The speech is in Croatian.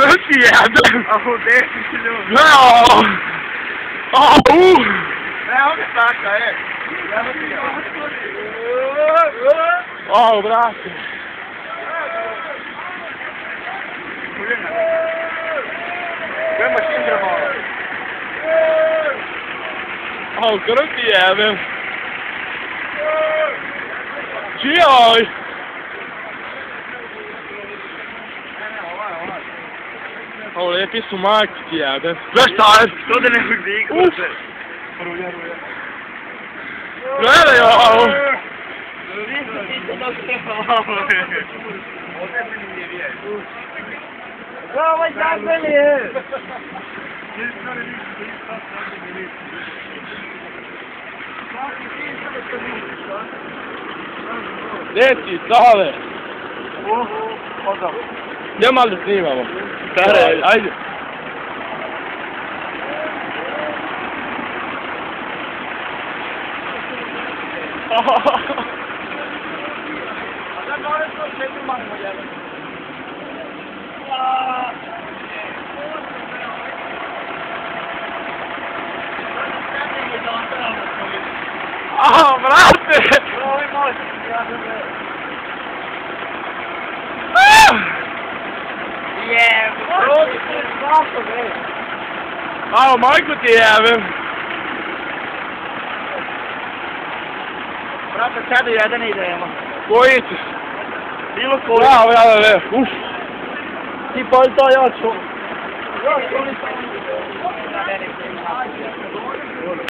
cosa ti è? Oh, desci, No! Oh! che stacca, Oh, grazie! Quella macchina è Oh, cosa ti è? Ci Oh, le pis su majku ti jebe. Šta je? To da ne vidi, Uf! Ruja. Gledaj ovo! Ovo je zagranje! Gdje si, Sale? Odam. Gdje malo snimamo? Stare. Ajde. Oh, brate! Alo, majku ti jebem. Brate, sada jedan idemo. Koji ćeš? Bilo koji. Ja, uf. Ti poi to ja ću.